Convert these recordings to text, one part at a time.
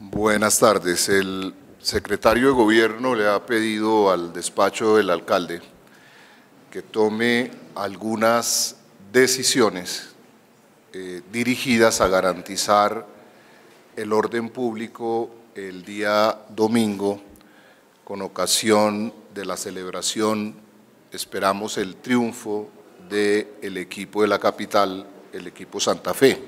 Buenas tardes. El secretario de Gobierno le ha pedido al despacho del alcalde que tome algunas decisiones dirigidas a garantizar el orden público el día domingo con ocasión de la celebración, esperamos, el triunfo del equipo de la capital, el equipo Santa Fe.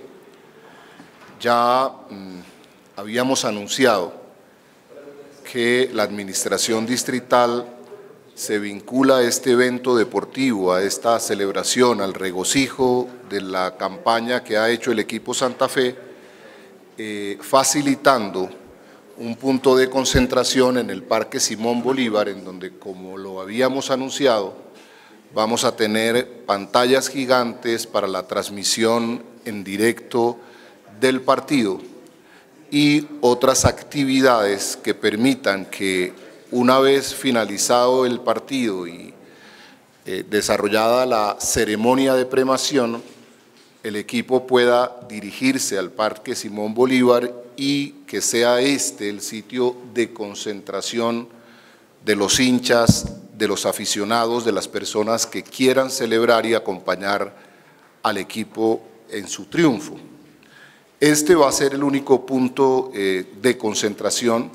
Ya habíamos anunciado que la administración distrital se vincula a este evento deportivo, a esta celebración, al regocijo de la campaña que ha hecho el equipo Santa Fe, facilitando un punto de concentración en el Parque Simón Bolívar, en donde, como lo habíamos anunciado, vamos a tener pantallas gigantes para la transmisión en directo del partido y otras actividades que permitan que, una vez finalizado el partido y desarrollada la ceremonia de premiación, el equipo pueda dirigirse al Parque Simón Bolívar y que sea este el sitio de concentración de los hinchas, de los aficionados, de las personas que quieran celebrar y acompañar al equipo en su triunfo. Este va a ser el único punto de concentración.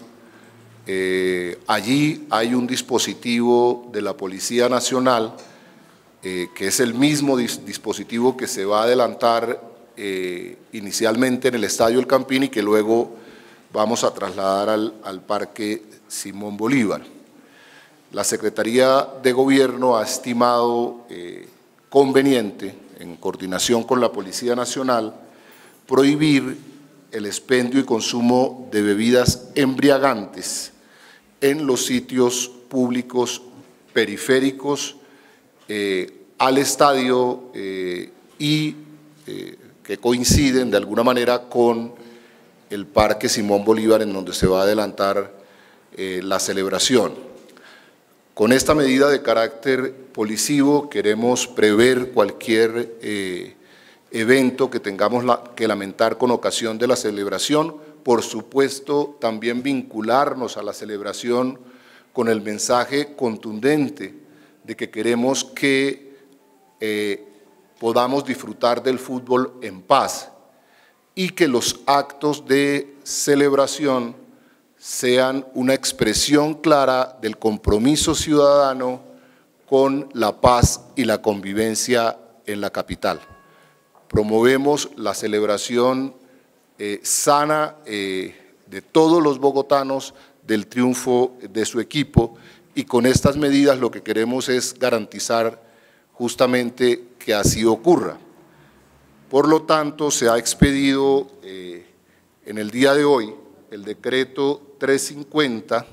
Allí hay un dispositivo de la Policía Nacional, que es el mismo dispositivo que se va a adelantar inicialmente en el Estadio El Campín y que luego vamos a trasladar al Parque Simón Bolívar. La Secretaría de Gobierno ha estimado conveniente, en coordinación con la Policía Nacional, prohibir el expendio y consumo de bebidas embriagantes en los sitios públicos periféricos al estadio y que coinciden de alguna manera con el Parque Simón Bolívar, en donde se va a adelantar la celebración. Con esta medida de carácter policivo queremos prever cualquier evento que tengamos que lamentar con ocasión de la celebración. Por supuesto, también vincularnos a la celebración con el mensaje contundente de que queremos que podamos disfrutar del fútbol en paz y que los actos de celebración sean una expresión clara del compromiso ciudadano con la paz y la convivencia en la capital. Promovemos la celebración sana de todos los bogotanos del triunfo de su equipo, y con estas medidas lo que queremos es garantizar justamente que así ocurra. Por lo tanto, se ha expedido en el día de hoy el decreto 350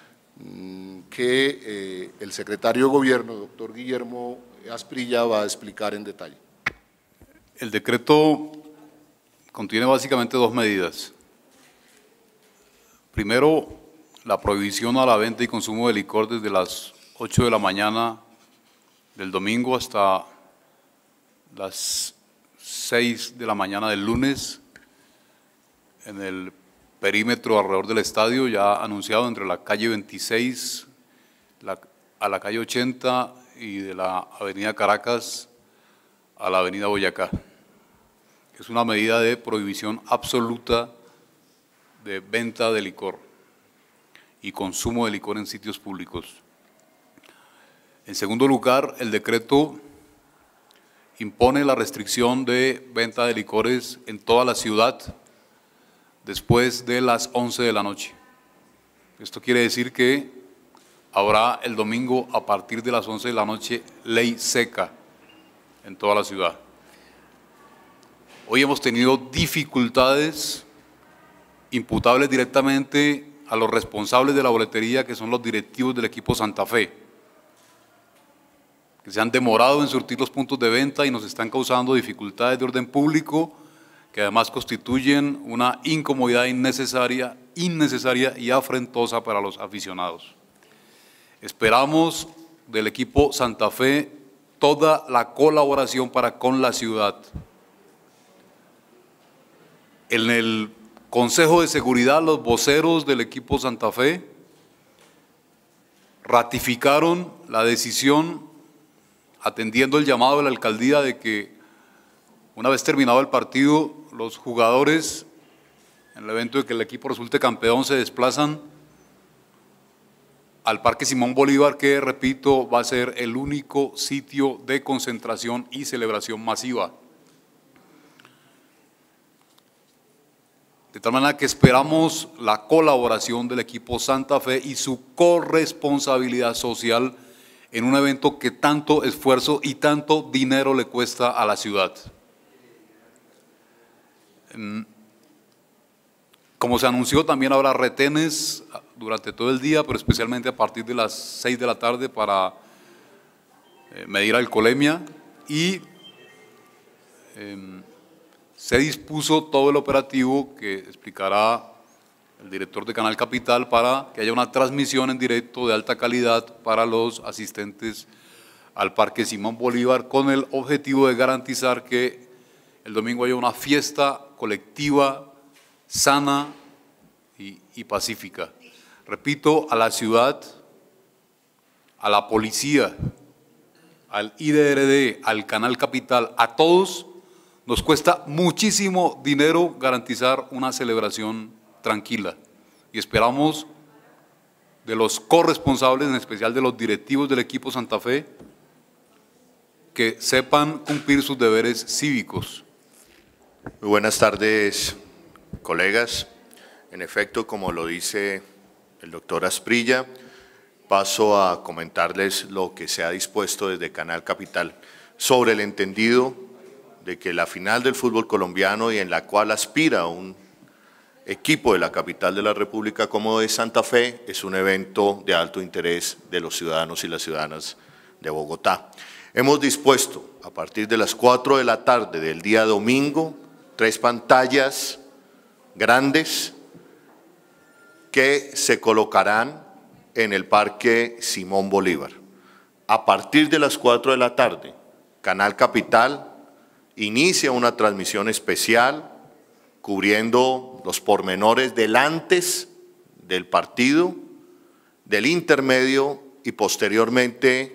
que el secretario de Gobierno, doctor Guillermo Asprilla, va a explicar en detalle. El decreto contiene básicamente dos medidas. Primero, la prohibición a la venta y consumo de licor desde las 8 de la mañana del domingo hasta las 6 de la mañana del lunes en el perímetro alrededor del estadio, ya anunciado entre la calle 26 a la calle 80 y de la avenida Caracas a la avenida Boyacá. Es una medida de prohibición absoluta de venta de licor y consumo de licor en sitios públicos. En segundo lugar, el decreto impone la restricción de venta de licores en toda la ciudad después de las 11 de la noche. Esto quiere decir que habrá el domingo a partir de las 11 de la noche ley seca en toda la ciudad. Hoy hemos tenido dificultades imputables directamente a los responsables de la boletería, que son los directivos del equipo Santa Fe, que se han demorado en surtir los puntos de venta y nos están causando dificultades de orden público, que además constituyen una incomodidad innecesaria y afrentosa para los aficionados. Esperamos del equipo Santa Fe toda la colaboración para con la ciudad. En el Consejo de Seguridad, los voceros del equipo Santa Fe ratificaron la decisión, atendiendo el llamado de la alcaldía de que una vez terminado el partido, los jugadores, en el evento de que el equipo resulte campeón, se desplazan al Parque Simón Bolívar, que, repito, va a ser el único sitio de concentración y celebración masiva. De tal manera que esperamos la colaboración del equipo Santa Fe y su corresponsabilidad social en un evento que tanto esfuerzo y tanto dinero le cuesta a la ciudad. Como se anunció, también habrá retenes durante todo el día, pero especialmente a partir de las 6 de la tarde para medir alcoholemia, y se dispuso todo el operativo que explicará el director de Canal Capital para que haya una transmisión en directo de alta calidad para los asistentes al Parque Simón Bolívar, con el objetivo de garantizar que el domingo haya una fiesta colectiva, sana y pacífica. Repito, a la ciudad, a la policía, al IDRD, al Canal Capital, a todos nos cuesta muchísimo dinero garantizar una celebración tranquila, y esperamos de los corresponsables, en especial de los directivos del equipo Santa Fe, que sepan cumplir sus deberes cívicos. Muy buenas tardes, colegas. En efecto, como lo dice el doctor Asprilla, paso a comentarles lo que se ha dispuesto desde Canal Capital sobre el entendido de que la final del fútbol colombiano, y en la cual aspira un equipo de la capital de la República como de Santa Fe, es un evento de alto interés de los ciudadanos y las ciudadanas de Bogotá. Hemos dispuesto a partir de las 4 de la tarde del día domingo 3 pantallas grandes que se colocarán en el Parque Simón Bolívar. A partir de las 4 de la tarde, Canal Capital inicia una transmisión especial cubriendo los pormenores del antes del partido, del intermedio y posteriormente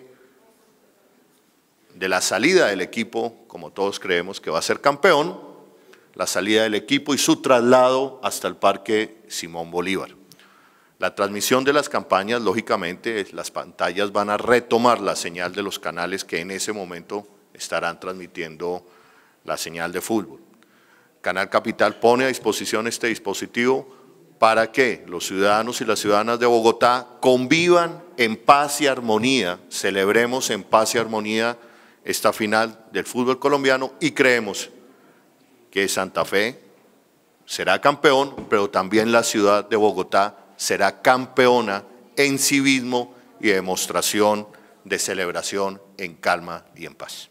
de la salida del equipo, como todos creemos que va a ser campeón, la salida del equipo y su traslado hasta el Parque Simón Bolívar. La transmisión de las campañas, lógicamente, las pantallas van a retomar la señal de los canales que en ese momento estarán transmitiendo la señal de fútbol. Canal Capital pone a disposición este dispositivo para que los ciudadanos y las ciudadanas de Bogotá convivan en paz y armonía, celebremos en paz y armonía esta final del fútbol colombiano, y creemos que Santa Fe será campeón, pero también la ciudad de Bogotá será campeona en civismo y demostración de celebración en calma y en paz.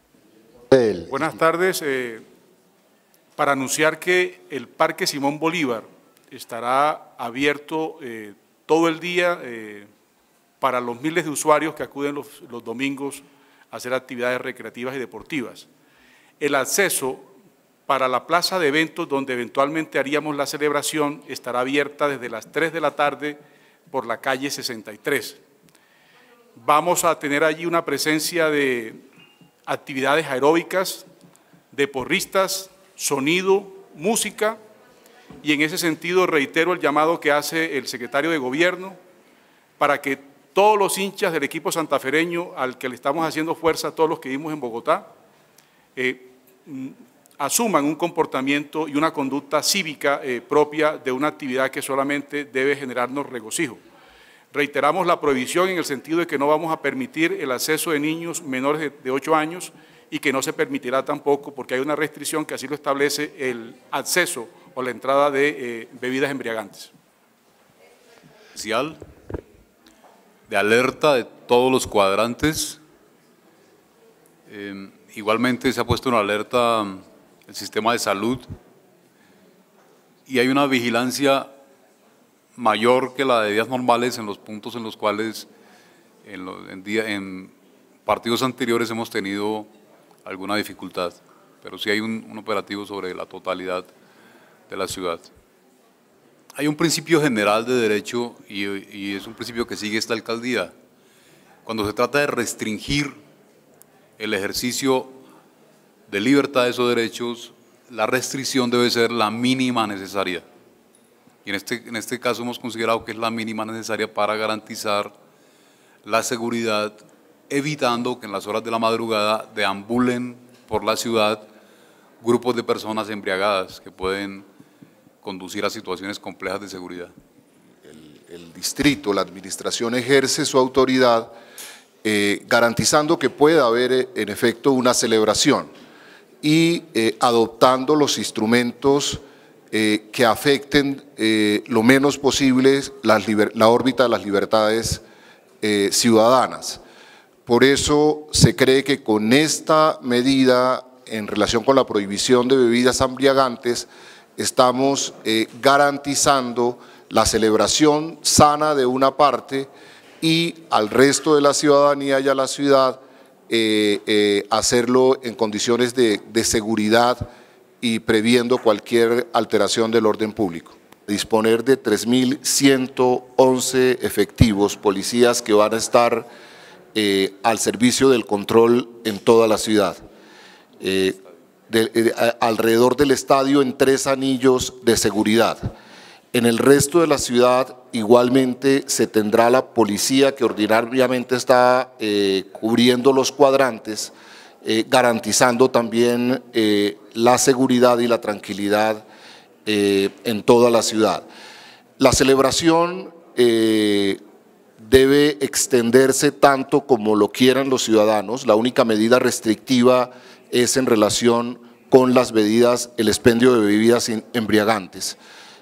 Buenas tardes. Para anunciar que el Parque Simón Bolívar estará abierto todo el día para los miles de usuarios que acuden los domingos a hacer actividades recreativas y deportivas. El acceso para la plaza de eventos, donde eventualmente haríamos la celebración, estará abierta desde las 3 de la tarde por la calle 63. Vamos a tener allí una presencia de actividades aeróbicas, de porristas, sonido, música, y en ese sentido reitero el llamado que hace el secretario de Gobierno para que todos los hinchas del equipo santafereño, al que le estamos haciendo fuerza a todos los que vivimos en Bogotá, asuman un comportamiento y una conducta cívica propia de una actividad que solamente debe generarnos regocijo. Reiteramos la prohibición en el sentido de que no vamos a permitir el acceso de niños menores de 8 años y que no se permitirá tampoco, porque hay una restricción que así lo establece, el acceso o la entrada de bebidas embriagantes. Especial de alerta de todos los cuadrantes. Igualmente se ha puesto en alerta el sistema de salud y hay una vigilancia mayor que la de días normales en los puntos en los cuales en partidos anteriores hemos tenido alguna dificultad, pero sí hay un operativo sobre la totalidad de la ciudad. Hay un principio general de derecho y es un principio que sigue esta alcaldía. Cuando se trata de restringir el ejercicio de libertades o derechos, la restricción debe ser la mínima necesaria. Y en este caso hemos considerado que es la mínima necesaria para garantizar la seguridad, evitando que en las horas de la madrugada deambulen por la ciudad grupos de personas embriagadas que pueden conducir a situaciones complejas de seguridad. El distrito, la administración ejerce su autoridad garantizando que pueda haber en efecto una celebración y adoptando los instrumentos que afecten lo menos posible la órbita de las libertades ciudadanas. Por eso se cree que con esta medida en relación con la prohibición de bebidas embriagantes estamos garantizando la celebración sana de una parte y al resto de la ciudadanía y a la ciudad hacerlo en condiciones de seguridad y previendo cualquier alteración del orden público. Disponer de 3.111 efectivos, policías que van a estar al servicio del control en toda la ciudad. Alrededor del estadio en 3 anillos de seguridad. En el resto de la ciudad igualmente se tendrá la policía que ordinariamente está cubriendo los cuadrantes, garantizando también la seguridad y la tranquilidad en toda la ciudad. La celebración debe extenderse tanto como lo quieran los ciudadanos. La única medida restrictiva es en relación con las bebidas, el expendio de bebidas embriagantes.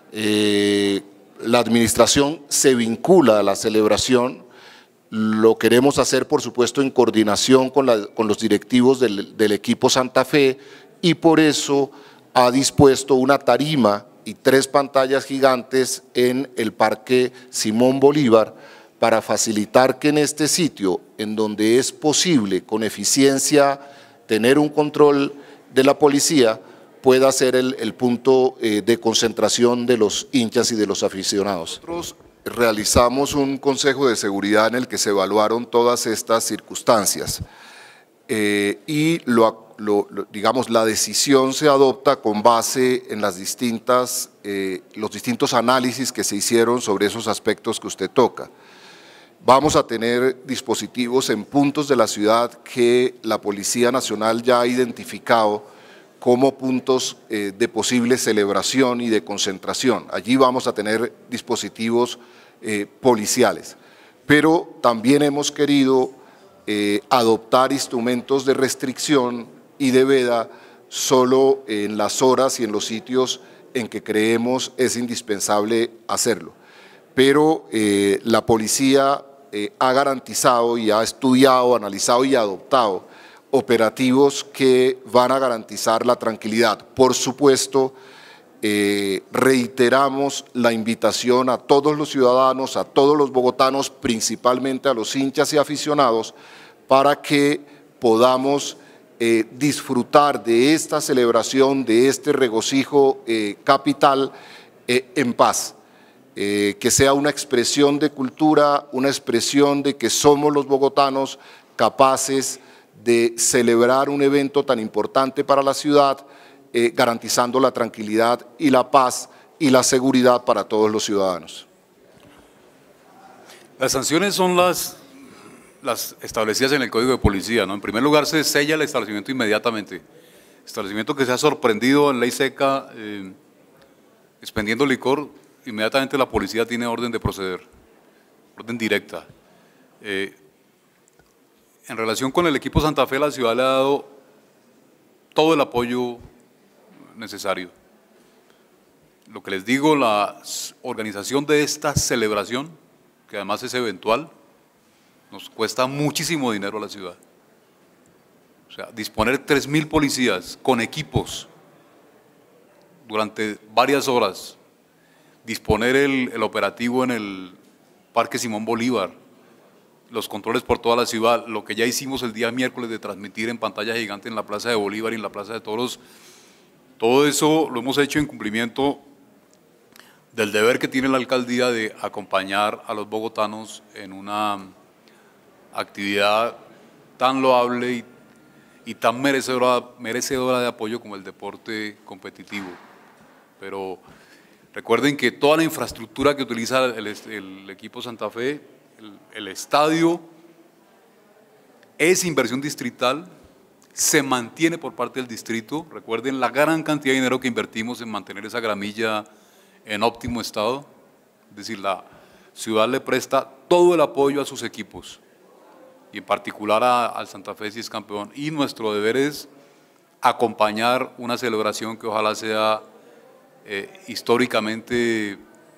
La administración se vincula a la celebración, lo queremos hacer por supuesto en coordinación con los directivos del equipo Santa Fe y por eso ha dispuesto una tarima y 3 pantallas gigantes en el Parque Simón Bolívar para facilitar que en este sitio, en donde es posible con eficiencia tener un control de la policía, pueda ser el punto de concentración de los hinchas y de los aficionados. Nosotros realizamos un consejo de seguridad en el que se evaluaron todas estas circunstancias y digamos, la decisión se adopta con base en los distintos análisis que se hicieron sobre esos aspectos que usted toca. Vamos a tener dispositivos en puntos de la ciudad que la Policía Nacional ya ha identificado como puntos de posible celebración y de concentración. Allí vamos a tener dispositivos policiales, pero también hemos querido adoptar instrumentos de restricción y de veda solo en las horas y en los sitios en que creemos es indispensable hacerlo. Pero la policía ha garantizado y ha estudiado, analizado y adoptado operativos que van a garantizar la tranquilidad. Por supuesto, reiteramos la invitación a todos los ciudadanos, a todos los bogotanos, principalmente a los hinchas y aficionados, para que podamos disfrutar de esta celebración, de este regocijo capital en paz. Que sea una expresión de cultura, una expresión de que somos los bogotanos capaces de celebrar un evento tan importante para la ciudad, garantizando la tranquilidad y la paz y la seguridad para todos los ciudadanos. Las sanciones son las establecidas en el Código de Policía, ¿no? En primer lugar, se sella el establecimiento inmediatamente. Establecimiento que se ha sorprendido en ley seca expendiendo licor, inmediatamente la policía tiene orden de proceder, orden directa. En relación con el equipo Santa Fe, la ciudad le ha dado todo el apoyo necesario. Lo que les digo, la organización de esta celebración, que además es eventual, nos cuesta muchísimo dinero a la ciudad. O sea, disponer 3.000 policías con equipos durante varias horas, disponer el operativo en el Parque Simón Bolívar, los controles por toda la ciudad, lo que ya hicimos el día miércoles de transmitir en pantalla gigante en la Plaza de Bolívar y en la Plaza de Toros, todo eso lo hemos hecho en cumplimiento del deber que tiene la alcaldía de acompañar a los bogotanos en una actividad tan loable y tan merecedora de apoyo como el deporte competitivo. Pero recuerden que toda la infraestructura que utiliza el equipo Santa Fe, el estadio, es inversión distrital, se mantiene por parte del distrito. Recuerden la gran cantidad de dinero que invertimos en mantener esa gramilla en óptimo estado. Es decir, la ciudad le presta todo el apoyo a sus equipos, y en particular al Santa Fe si es campeón. Y nuestro deber es acompañar una celebración que ojalá sea históricamente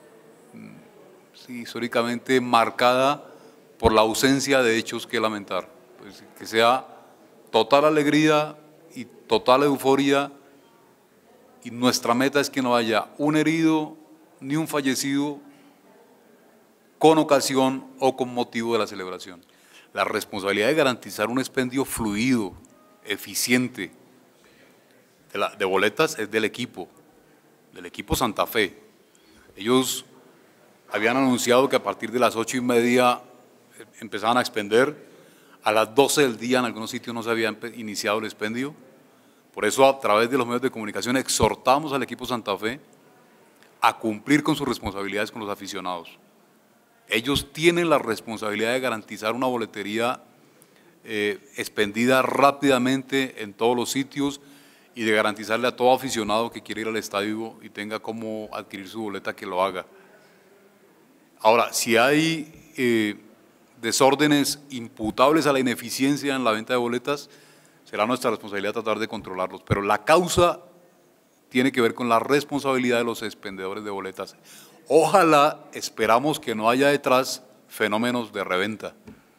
marcada por la ausencia de hechos que lamentar. Pues, que sea total alegría y total euforia, y nuestra meta es que no haya un herido ni un fallecido con ocasión o con motivo de la celebración. La responsabilidad de garantizar un expendio fluido, eficiente de boletas es del equipo Santa Fe. Ellos habían anunciado que a partir de las 8:30 empezaban a expender. A las 12 del día en algunos sitios no se había iniciado el expendio. Por eso, a través de los medios de comunicación, exhortamos al equipo Santa Fe a cumplir con sus responsabilidades con los aficionados. Ellos tienen la responsabilidad de garantizar una boletería expendida rápidamente en todos los sitios, y de garantizarle a todo aficionado que quiera ir al estadio y tenga cómo adquirir su boleta, que lo haga. Ahora, si hay desórdenes imputables a la ineficiencia en la venta de boletas, será nuestra responsabilidad tratar de controlarlos, pero la causa tiene que ver con la responsabilidad de los expendedores de boletas. Ojalá, esperamos que no haya detrás fenómenos de reventa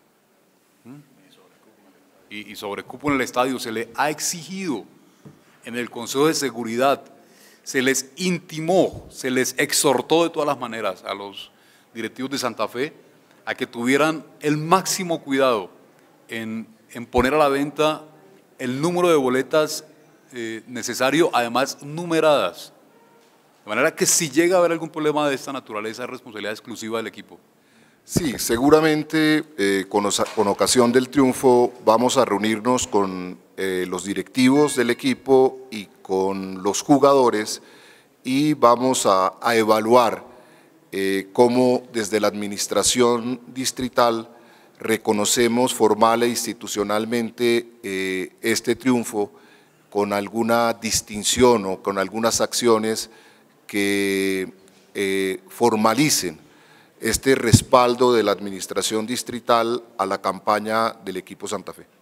y sobrecupo en el estadio. Se le ha exigido en el Consejo de Seguridad, se les intimó, se les exhortó de todas las maneras a los directivos de Santa Fe a que tuvieran el máximo cuidado en poner a la venta el número de boletas necesario, además numeradas, de manera que si llega a haber algún problema de esta naturaleza es responsabilidad exclusiva del equipo. Sí, seguramente con ocasión del triunfo vamos a reunirnos con los directivos del equipo y con los jugadores, y vamos a evaluar cómo desde la administración distrital reconocemos formal e institucionalmente este triunfo con alguna distinción o con algunas acciones que formalicen este respaldo de la administración distrital a la campaña del equipo Santa Fe.